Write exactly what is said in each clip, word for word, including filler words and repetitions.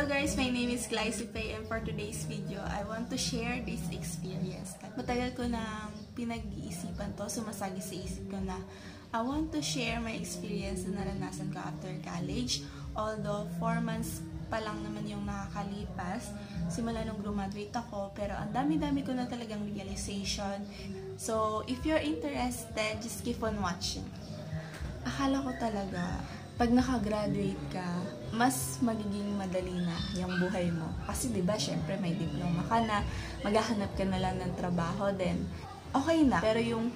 guys, my name is Glycipay and for today's video, I want to share this experience. Matagal ko nang pinag-iisipan to, sumasagi sa isip ko na I want to share my experience na naranasan ko after college. Although four months pa lang naman yung nakakalipas simula nung graduate ako, pero ang dami-dami ko na talagang realization. So, if you're interested, just keep on watching. Akala ko talaga, pag nakagraduate ka, mas magiging madali na yung buhay mo. Kasi diba, syempre may diploma ka na, maghahanap ka na lang ng trabaho, then okay na. Pero yung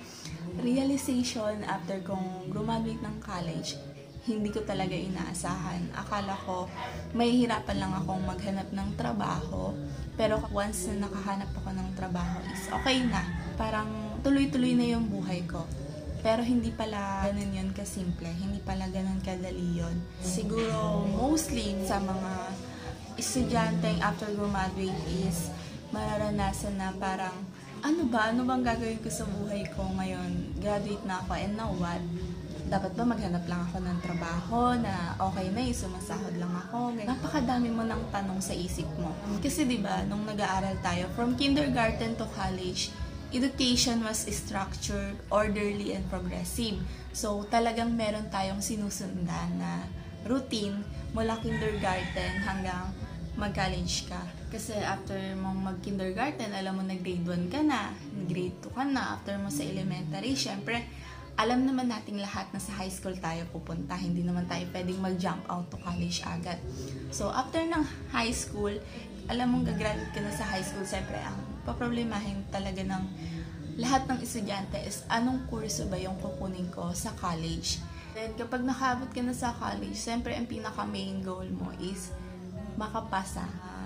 realization after kong graduate ng college, hindi ko talaga inaasahan. Akala ko, may hirapan lang akong maghanap ng trabaho. Pero once na nakahanap ako ng trabaho is okay na. Parang tuloy-tuloy na yung buhay ko. Pero hindi pala ganun yun kasimple. Hindi pala ganun kadali yun. Siguro, mostly sa mga estudyante after graduate is mararanasan na parang, ano ba? Ano bang gagawin ko sa buhay ko ngayon? Graduate na ako and now what? Dapat ba maghanap lang ako ng trabaho na okay na eh, sumasahod lang ako? Napakadami mo ng tanong sa isip mo. Kasi diba, nung nag-aaral tayo, from kindergarten to college, education was structured, orderly, and progressive. So, talagang meron tayong sinusundan na routine mula kindergarten hanggang mag-college ka. Kasi after mong mag-kindergarten, alam mo na grade one ka na, grade two ka na, after mo sa elementary, syempre, alam naman nating lahat na sa high school tayo pupunta. Hindi naman tayo pwedeng mag-jump out to college agad. So, after ng high school, alam mong gagraduate ka na sa high school, syempre, ang paproblemahin talaga ng lahat ng estudyante is anong kurso ba yung kukunin ko sa college. Then, kapag nakaabot ka na sa college, syempre, ang pinaka-main goal mo is makapasa,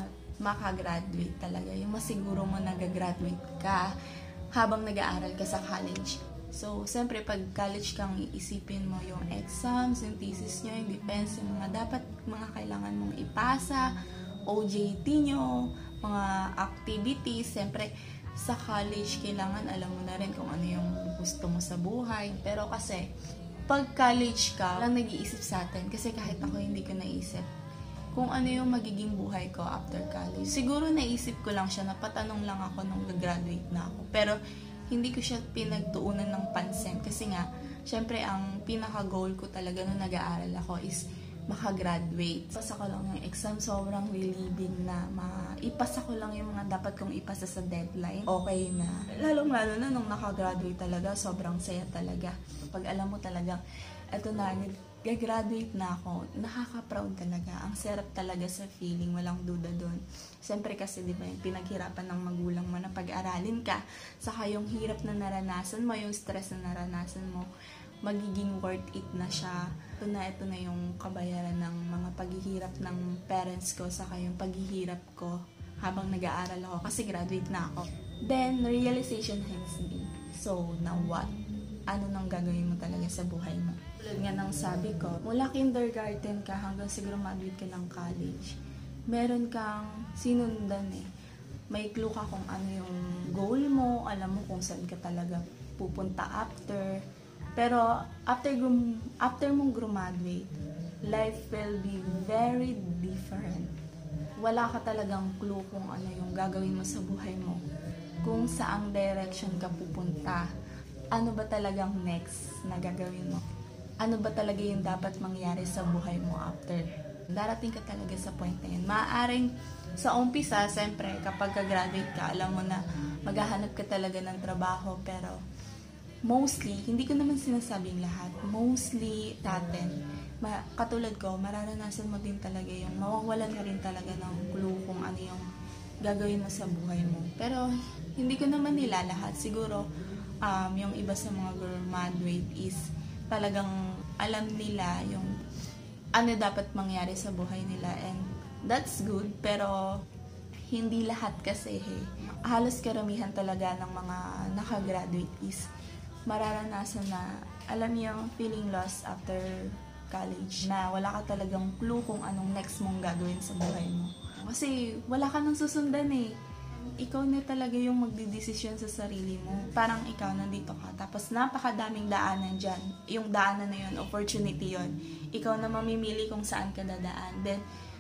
makagraduate talaga. Yung masiguro mo nag-graduate ka habang nag-aaral ka sa college. So, siyempre, pag college kang iisipin mo yung exams, yung thesis nyo, yung defense, yung mga dapat, mga kailangan mong ipasa, O J T nyo, mga activities. Siyempre, sa college, kailangan alam mo na rin kung ano yung gusto mo sa buhay. Pero kasi, pag college ka, lang nag-iisip sa atin. Kasi kahit ako hindi ko naisip kung ano yung magiging buhay ko after college. Siguro naisip ko lang siya, napatanong lang ako nung nag-graduate na ako. Pero, hindi ko siya pinagtuunan ng pansin. Kasi nga, syempre, ang pinaka-goal ko talaga nung nag-aaral ako is makagraduate. Ipasa ko lang yung exam, sobrang relieving na maipasa ko lang yung mga dapat kong ipasa sa deadline. Okay na. Lalong-lalo na nung nakagraduate talaga, sobrang saya talaga. Pag alam mo talagang, eto na, gagraduate na ako, nakaka-proud talaga. Ang sarap talaga sa feeling, walang duda doon. Siyempre kasi, di ba, yung pinaghirapan ng magulang mo na pag-aralin ka, saka yung hirap na naranasan mo, yung stress na naranasan mo, magiging worth it na siya. Ito na, ito na yung kabayaran ng mga paghihirap ng parents ko, saka yung paghihirap ko habang nag-aaral ako, kasi graduate na ako. Then, realization hits me. So, now what? Ano nang gagawin mo talaga sa buhay mo? Tulad nga ng sabi ko, mula kindergarten ka hanggang siguro graduate ka ng college, meron kang sinundan eh. May clue ka kung ano yung goal mo, alam mo kung saan ka talaga pupunta after. Pero after, after mong graduate, life will be very different. Wala ka talagang clue kung ano yung gagawin mo sa buhay mo, kung saang direction ka pupunta. Ano ba talagang next na gagawin mo? Ano ba talaga yung dapat mangyari sa buhay mo after? Darating ka talaga sa point na yun. Maaaring sa umpisa, siyempre, kapag ka-graduate ka, alam mo na maghahanap ka talaga ng trabaho, pero mostly, hindi ko naman sinasabing lahat, mostly tatin, ma katulad ko, mararanasan mo din talaga yung mawawalan ka rin talaga ng clue kung ano yung gagawin mo sa buhay mo. Pero, hindi ko naman nila lahat. Siguro, um, yung iba sa mga graduate is talagang alam nila yung ano dapat mangyari sa buhay nila, and that's good. Pero, hindi lahat kasi, eh. Halos karamihan talaga ng mga nakagraduate is mararanasan na, alam yung feeling lost after college, na wala ka talagang clue kung anong next mong gagawin sa buhay mo. Kasi wala ka nang susundan eh. Ikaw na talaga yung magdidesisyon sa sarili mo. Parang ikaw nandito ka, tapos napakadaming daanan dyan. Yung daanan na yun, opportunity yun. Ikaw na mamimili kung saan ka dadaan. Then,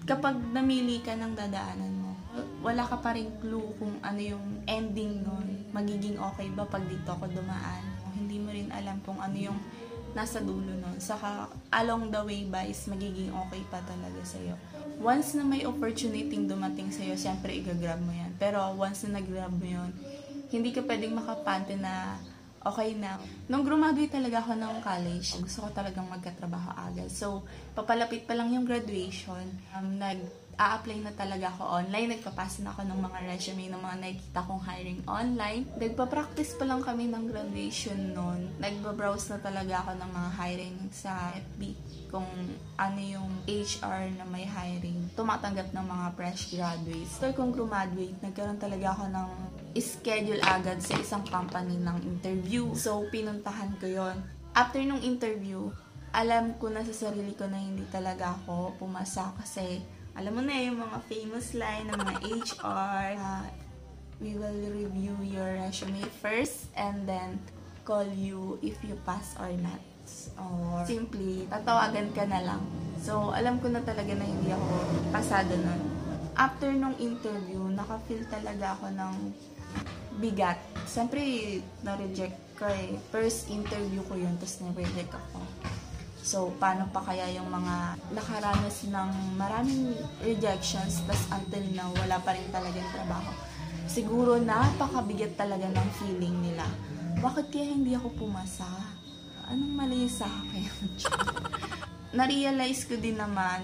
kapag namili ka ng dadaanan mo, wala ka pa rin clue kung ano yung ending nun. Magiging okay ba pag dito ako dumaan? Hindi mo rin alam kung ano yung nasa dulo nun. Saka along the way ba is magiging okay pa talaga sa'yo. Once na may opportunity dumating sa'yo, syempre i-grab mo yan. Pero once na nag-grab mo yun, hindi ka pwedeng makapante na okay na. Nung graduate talaga ako ng college, gusto ko talagang magkatrabaho agad. So, papalapit pa lang yung graduation, um, nag-a-apply na talaga ako online. Nagpapasa na ako ng mga resume ng mga nakikita kong hiring online. Nagpa-practice pa lang kami ng graduation noon. Nagba-browse na talaga ako ng mga hiring sa F B kung ano yung H R na may hiring. Tumatanggap ng mga fresh graduates. After kong graduate, nagkaroon talaga ako ng schedule agad sa isang company ng interview. So, pinuntahan ko yon. After nung interview, alam ko na sa sarili ko na hindi talaga ako pumasa kasi alam mo na yung mga famous line ng mga H R, uh, we will review your resume first and then call you if you pass or not. Or simply, tatawagan ka na lang. So, alam ko na talaga na hindi ako pasado nun. After nung interview, naka-feel talaga ako ng bigat. Siyempre, na-reject ko eh. First interview ko yun, tapos na-reject ako. So, paano pa kaya yung mga nakaranas ng maraming rejections, tapos until now, wala pa rin talagang trabaho. Siguro, napakabigat talaga ng feeling nila. Bakit kaya hindi ako pumasa? Anong mali sa akin? Na-realize ko din naman,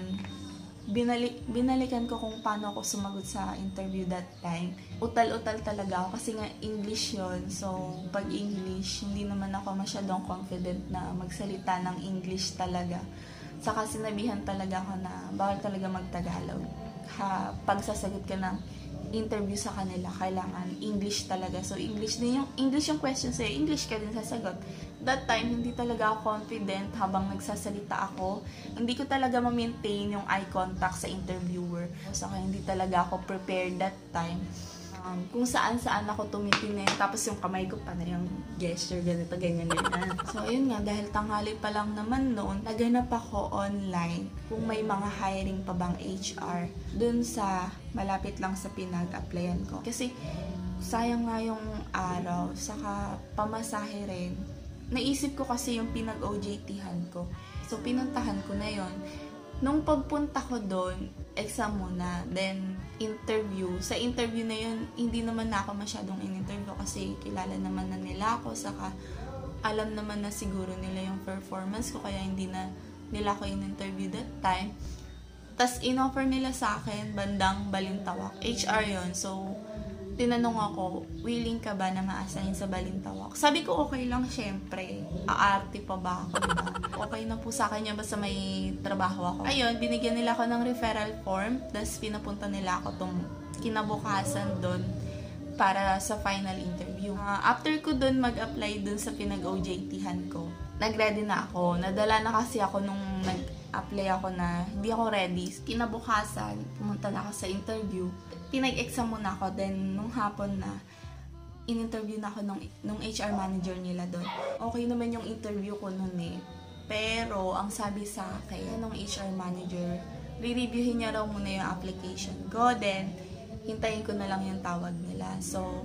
binalik, binalikan ko kung paano ako sumagot sa interview that time. Utal-utal talaga ako kasi nga English yon. So, pag English, hindi naman ako masyadong confident na magsalita ng English talaga. Saka sinabihan talaga ako na bawal talaga mag-Tagalog. Ha, pag sasagot ka ng interview sa kanila, kailangan English talaga. So, English din yung, English yung question sa'yo, English ka din sasagot. That time, hindi talaga ako confident habang nagsasalita ako. Hindi ko talaga ma-maintain yung eye contact sa interviewer. Saka hindi talaga ako prepared that time. Um, kung saan-saan ako tumitingin, tapos yung kamay ko pa na yung gesture, ganito, ganyan, ganyan. So, ayun nga, dahil tanghali pa lang naman noon, naganap ako online kung may mga hiring pa bang H R dun sa malapit lang sa pinag-applyan ko. Kasi, sayang nga yung araw, saka pamasahe rin. Naisip ko kasi yung pinag-O J T-han ko. So, pinuntahan ko na yon. Nung pagpunta ko doon, exam muna, then interview. Sa interview na yun, hindi naman na ako masyadong in-interview kasi kilala naman na nila ako, saka alam naman na siguro nila yung performance ko, kaya hindi na nila ako in-interview that time. Tas in-offer nila sa akin bandang Balintawak. H R yon. So, tinanong ako, willing ka ba na ma-assign sa Balintawak? Sabi ko, okay lang, syempre. Aarte pa ba ako, diba? Okay na po sa akin yan, basta may trabaho ako. Ayun, binigyan nila ako ng referral form, tapos pinapunta nila ako tong kinabukasan doon para sa final interview. Uh, after ko doon mag-apply doon sa pinag-O J T-han ko, nag-ready na ako. Nadala na kasi ako nung nag-apply ako na hindi ako ready. Kinabukasan, pumunta na ako sa interview. Pinag-exam muna ako, then nung hapon na, in-interview na ako nung, nung H R manager nila doon. Okay naman yung interview ko noon eh. Pero, ang sabi sa akin, nung H R manager, re-reviewin niya raw muna yung application ko, then, hintayin ko na lang yung tawag nila. So,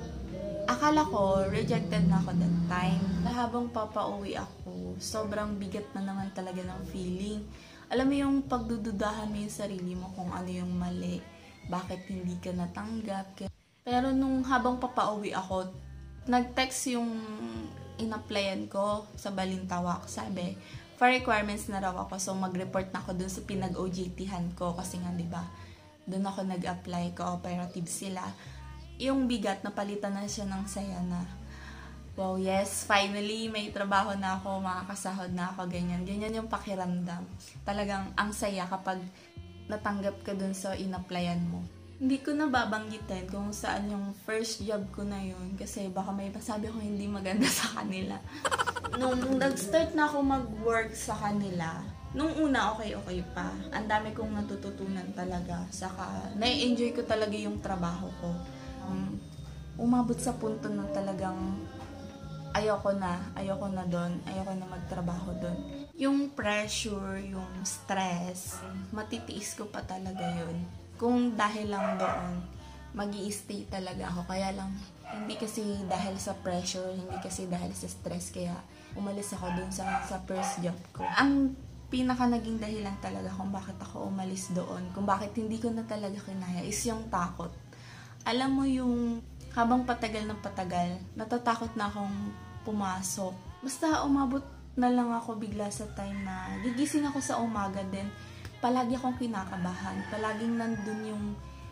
akala ko, rejected na ako that time. Habang papauwi ako, sobrang bigat na naman talaga ng feeling. Alam mo yung pagdududahan mo yung sarili mo kung ano yung mali. Bakit hindi ka natanggap? Pero nung habang papauwi ako, nag-text yung in-applyan ko sa Balintawak. Sabi, for requirements na raw ako, so mag-report na ako dun sa pinag-O J T-han ko. Kasi nga, diba, dun ako nag-apply, cooperative sila. Yung bigat, napalitan na siya ng saya na, wow, yes, finally, may trabaho na ako, makakasahod na ako, ganyan. Ganyan yung pakiramdam. Talagang ang saya kapag natanggap ka dun sa in-applyan mo. Hindi ko na babanggitin kung saan yung first job ko na yun kasi baka may masabi ko hindi maganda sa kanila. Nung nag-start na ako mag-work sa kanila, nung una okay-okay pa. Ang dami kong natututunan talaga. Saka na-enjoy ko talaga yung trabaho ko. Um, umabot sa punto na talagang ayoko na, ayoko na doon, ayoko na magtrabaho doon. Yung pressure, yung stress, matitiis ko pa talaga yun. Kung dahil lang doon, mag-i-stay talaga ako. Kaya lang, hindi kasi dahil sa pressure, hindi kasi dahil sa stress, kaya umalis ako doon sa, sa first job ko. Ang pinaka naging dahilan talaga kung bakit ako umalis doon, kung bakit hindi ko na talaga kinaya, is yung takot. Alam mo yung habang patagal ng patagal, natatakot na akong pumasok. Basta umabot na lang ako bigla sa time na gigising ako sa umaga din. Palagi akong kinakabahan. Palaging nandun yung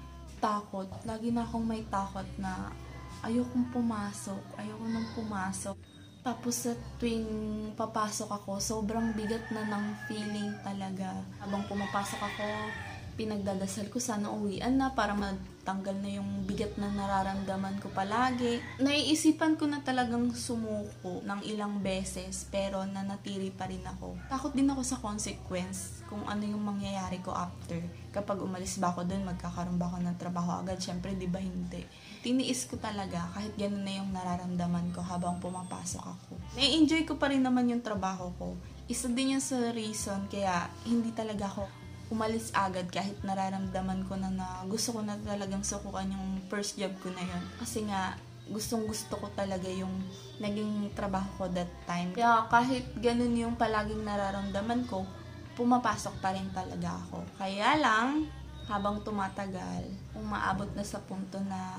takot. Lagi na akong may takot na ayokong pumasok. Ayoko nang pumasok. Tapos sa tuwing papasok ako, sobrang bigat na ng feeling talaga. Habang pumapasok ako, pinagdadasal ko sana uwian na para matanggal na yung bigat na nararamdaman ko palagi. Naiisipan ko na talagang sumuko ng ilang beses, pero nanatili pa rin ako. Takot din ako sa consequence kung ano yung mangyayari ko after. Kapag umalis ba ako doon, magkakaroon ba ako ng trabaho agad? Syempre, di ba hindi? Tiniis ko talaga kahit ganun na yung nararamdaman ko habang pumapasok ako. Nai-enjoy ko pa rin naman yung trabaho ko. Isa din yung sa reason kaya hindi talaga ako umalis agad kahit nararamdaman ko na na gusto ko na talagang sukukan yung first job ko na yun. Kasi nga, gustong gusto ko talaga yung naging trabaho ko that time. Kaya kahit ganun yung palaging nararamdaman ko, pumapasok pa rin talaga ako. Kaya lang, habang tumatagal, umaabot na sa punto na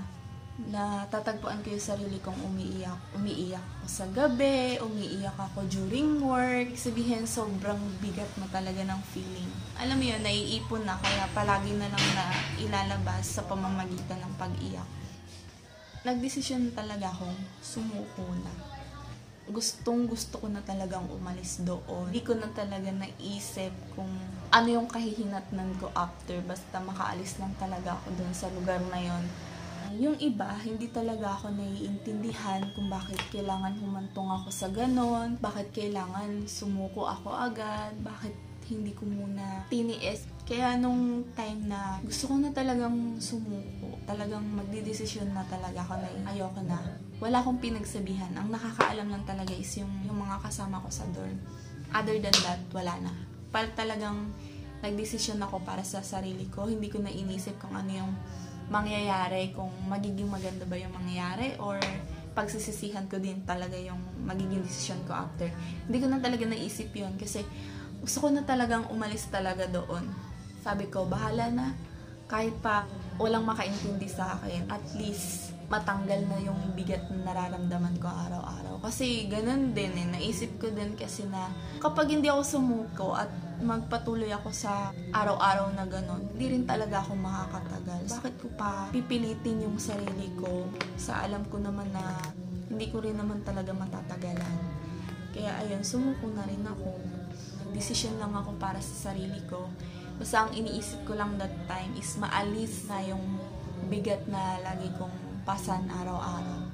natatagpuan ko yung sarili kong umiiyak. Umiiyak ako sa gabi, umiiyak ako during work. Sabihin, sobrang bigat na talaga ng feeling. Alam mo yun, naiipon na, kaya palagi na lang na ilalabas sa pamamagitan ng pag-iyak. Nagdesisyon talaga akong sumuko na. Gustong gusto ko na talagang umalis doon. Hindi ko na talaga naisip kung ano yung kahihinatnan ko after. Basta makaalis lang talaga ako doon sa lugar na yon. Yung iba, hindi talaga ako naiintindihan kung bakit kailangan humantong ako sa ganon, bakit kailangan sumuko ako agad, bakit hindi ko muna tiniis. Kaya nung time na gusto ko na talagang sumuko, talagang magdidesisyon na talaga ako na ayoko na. Wala akong pinagsabihan. Ang nakakaalam lang talaga is yung, yung mga kasama ko sa dorm. Other than that, wala na. Para talagang nagdesisyon ako para sa sarili ko. Hindi ko na inisip kung ano yung mangyayari, kung magiging maganda ba yung mangyayari or pagsisisihan ko din talaga yung magiging decision ko after. Hindi ko na talaga naisip yun kasi gusto ko na talagang umalis talaga doon. Sabi ko, bahala na. Kahit pa walang makaintindi sa akin, at least matanggal na yung bigat na nararamdaman ko araw-araw. Kasi ganun din eh. Naisip ko din kasi na kapag hindi ako sumuko at magpatuloy ako sa araw-araw na ganun, hindi rin talaga ako makakatagal. Bakit ko pa pipilitin yung sarili ko sa alam ko naman na hindi ko rin naman talaga matatagalan. Kaya ayun, sumuko na rin ako. Decision lang ako para sa sarili ko. Basta ang iniisip ko lang that time is maalis na yung bigat na lagi kong pasan araw-araw.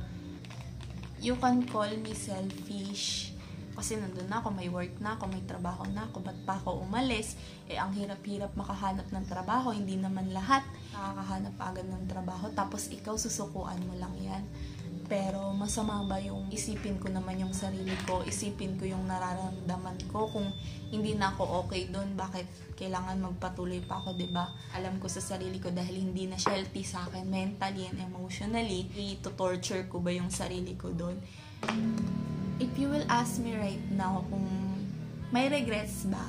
You can call me selfish. Kasi nandun na ako, may work na ako, may trabaho na ako, ba't pa ako umalis? Eh, ang hirap-hirap makahanap ng trabaho, hindi naman lahat nakakahanap agad ng trabaho, tapos ikaw susukuan mo lang yan. Pero masama ba yung isipin ko naman yung sarili ko, isipin ko yung nararamdaman ko, kung hindi na ako okay doon, bakit kailangan magpatuloy pa ako, diba? Alam ko sa sarili ko dahil hindi na healthy sa akin mentally and emotionally, i-torture ko ba yung sarili ko doon? If you will ask me right now kung may regrets ba,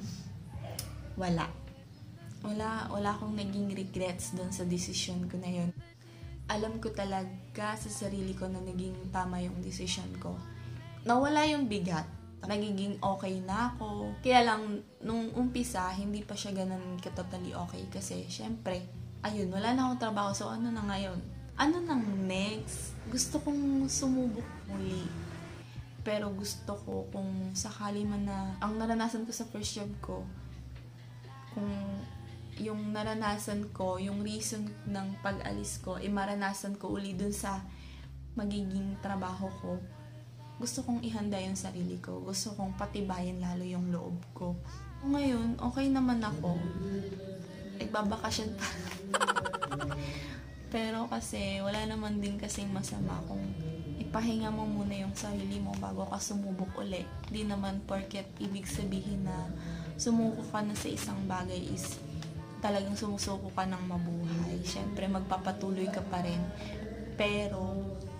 wala. Wala, wala akong naging regrets doon sa decision ko na yun. Alam ko talaga sa sarili ko na naging tama yung decision ko. Nawala yung bigat. Nagiging okay na ako. Kaya lang, nung umpisa, hindi pa siya ganun ka-totally okay. Kasi, syempre, ayun, wala na akong trabaho. So, ano na ngayon? Ano nang next? Gusto kong sumubok muli. Pero gusto ko kung sakali man na ang naranasan ko sa first job ko, kung yung naranasan ko, yung reason ng pag-alis ko, eh maranasan ko uli dun sa magiging trabaho ko, gusto kong ihanda yung sarili ko. Gusto kong patibayin lalo yung loob ko. Ngayon, okay naman ako. Nagbabakasyon pa. Pero kasi, wala naman din kasing masama kung ipahinga mo muna yung sarili mo bago ka sumubok uli. Di naman porket ibig sabihin na sumuko ka na sa isang bagay is talagang sumusuko ka ng mabuhay. Siyempre, magpapatuloy ka pa rin. Pero,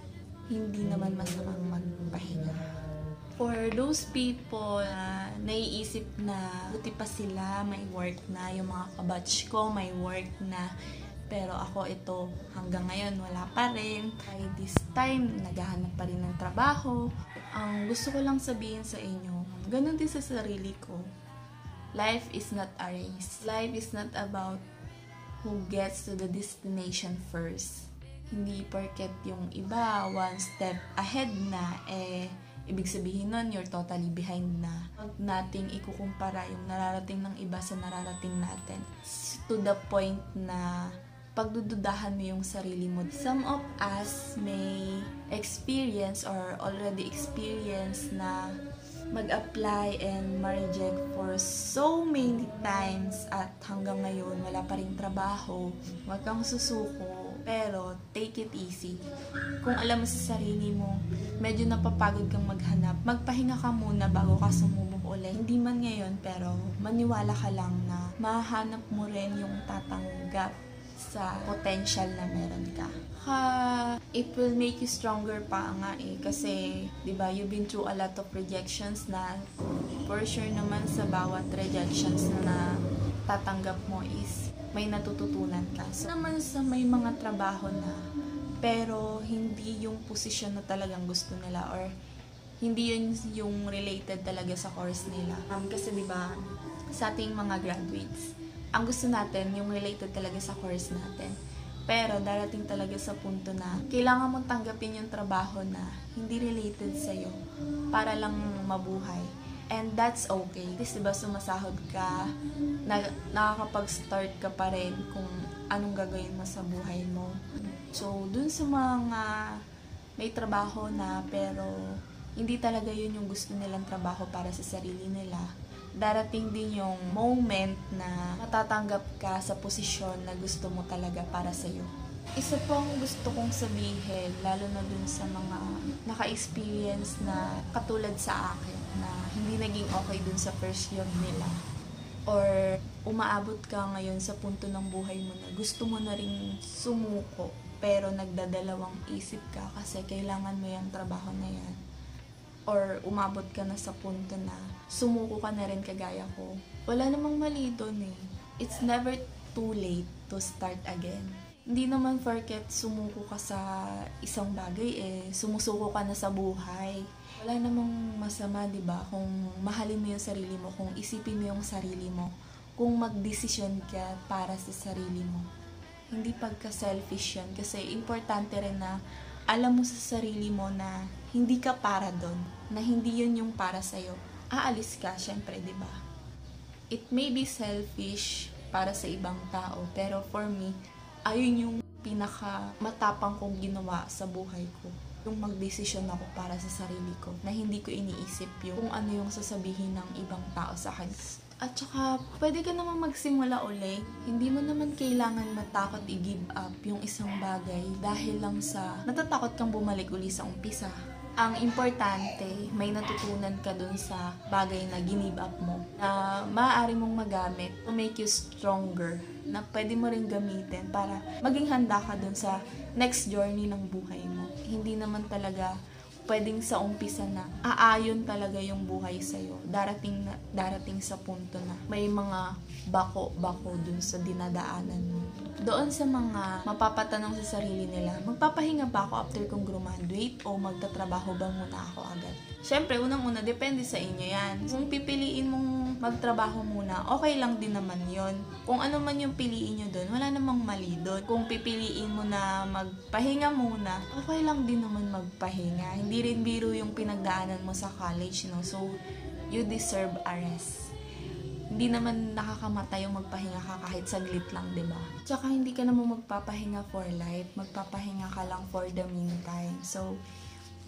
hindi naman masamang magpahinga. For those people na naiisip na buti pa sila, may work na, yung mga kabatch ko, may work na, pero ako ito hanggang ngayon wala pa rin. By this time, naghahanap pa rin ng trabaho. Ang gusto ko lang sabihin sa inyo, ganun din sa sarili ko. Life is not a race. Life is not about who gets to the destination first. Hindi porket yung iba one step ahead na, eh, ibig sabihin nun, you're totally behind na. Huwag nating ikukumpara yung nararating ng iba sa nararating natin. To the point na pagdududahan mo yung sarili mo. Some of us may experience or already experience na mag-apply and ma-reject for so many times at hanggang ngayon wala pa rin trabaho. Huwag kang susuko, pero take it easy. Kung alam mo sa sarili mo, medyo napapagod kang maghanap, magpahinga ka muna bago ka sumubok ulit. Hindi man ngayon, pero maniwala ka lang na mahanap mo rin yung tatanggap sa potential na meron ka. Ha, it will make you stronger pa nga eh. Kasi, di ba, you've been through a lot of rejections na for sure naman sa bawat rejections na tatanggap mo is may natututunan ka. So, naman sa may mga trabaho na pero hindi yung posisyon na talagang gusto nila or hindi yun yung related talaga sa course nila. Um, kasi di ba, sa ating mga graduates, ang gusto natin, yung related talaga sa course natin. Pero darating talaga sa punto na kailangan mong tanggapin yung trabaho na hindi related sa'yo para lang mabuhay. And that's okay. Kasi diba sumasahod ka, na, nakakapag-start ka pa rin kung anong gagawin mo sa buhay mo. So, dun sa mga may trabaho na pero hindi talaga yun yung gusto nilang trabaho para sa sarili nila, darating din yung moment na matatanggap ka sa posisyon na gusto mo talaga para sa'yo. Isa pong gusto kong sabihin, lalo na dun sa mga naka-experience na katulad sa akin, na hindi naging okay dun sa first year nila. Or umaabot ka ngayon sa punto ng buhay mo na gusto mo na rin sumuko, pero nagdadalawang isip ka kasi kailangan mo yung trabaho na yan. Or umabot ka na sa punto na sumuko ka na rin kagaya ko. Wala namang mali doon eh. It's never too late to start again. Hindi naman porket sumuko ka sa isang bagay eh, sumusuko ka na sa buhay. Wala namang masama, di ba? Kung mahalin mo yung sarili mo, kung isipin mo yung sarili mo, kung magdesisyon ka para sa sarili mo. Hindi pagka-selfish yan kasi importante rin na alam mo sa sarili mo na hindi ka para doon, na hindi yun yung para sa'yo. Aalis ka, syempre, di ba? It may be selfish para sa ibang tao, pero for me, ayun yung pinaka matapang kong ginawa sa buhay ko. Yung magdesisyon ako para sa sarili ko, na hindi ko iniisip yung kung ano yung sasabihin ng ibang tao sa akin. At saka, pwede ka naman magsimula uli. Hindi mo naman kailangan matakot i-give up yung isang bagay dahil lang sa natatakot kang bumalik uli sa umpisa. Ang importante, may natutunan ka dun sa bagay na give up mo na maaari mong magamit to make you stronger, na pwede mo rin gamitin para maging handa ka dun sa next journey ng buhay mo. Hindi naman talaga pwedeng sa umpisa na aayon talaga yung buhay sa'yo. Darating, na, darating sa punto na may mga bako-bako dun sa dinadaanan mo. Doon sa mga mapapatanong sa sarili nila, magpapahinga ba ako after kong graduate o magtatrabaho ba muna ako agad? Siyempre, unang-una, depende sa inyo yan. Kung pipiliin mong magtrabaho muna, okay lang din naman yon. Kung ano man yung piliin nyo doon, wala namang mali doon. Kung pipiliin mo na magpahinga muna, okay lang din naman magpahinga. Hindi rin biro yung pinagdaanan mo sa college, no? So, you deserve a rest. Hindi naman nakakamatay yung magpahinga ka kahit saglit lang, di ba? Tsaka hindi ka naman magpapahinga for life. Magpapahinga ka lang for the meantime. So,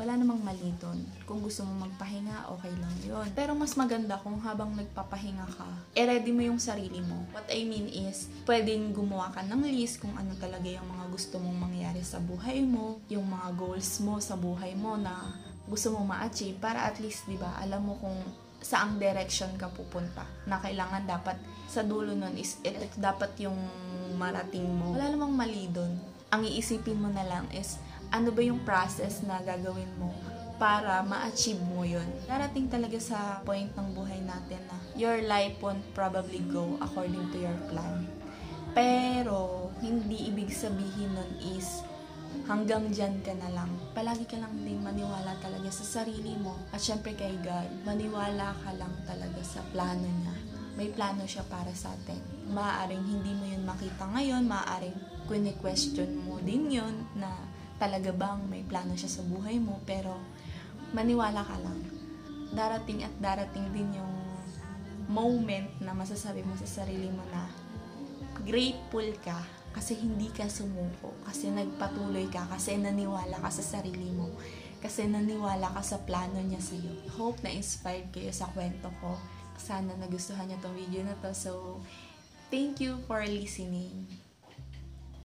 wala namang mali dun. Kung gusto mo magpahinga, okay lang yun. Pero mas maganda kung habang nagpapahinga ka, i-ready mo yung sarili mo. What I mean is, pwedeng gumawa ka ng list kung ano talaga yung mga gusto mong mangyari sa buhay mo, yung mga goals mo sa buhay mo na gusto mong ma-achieve para at least, di ba, alam mo kung saang direction ka pupunta. Na kailangan dapat sa dulo nun is ito dapat yung marating mo. Wala namang mali dun. Ang iisipin mo na lang is ano ba yung process na gagawin mo para ma-achieve mo yun. Darating talaga sa point ng buhay natin na your life won't probably go according to your plan. Pero hindi ibig sabihin nun is hanggang dyan ka na lang. Palagi ka lang din maniwala talaga sa sarili mo. At syempre kay God, maniwala ka lang talaga sa plano niya. May plano siya para sa atin. Maaaring hindi mo yun makita ngayon, maaaring kune-question mo din yun na talaga bang may plano siya sa buhay mo, pero maniwala ka lang. Darating at darating din yung moment na masasabi mo sa sarili mo na grateful ka kasi hindi ka sumuko, kasi nagpatuloy ka, kasi naniwala ka sa sarili mo, kasi naniwala ka sa plano niya sa'yo. Hope na inspired kayo sa kwento ko. Sana nagustuhan niyo tong video na to. So, thank you for listening.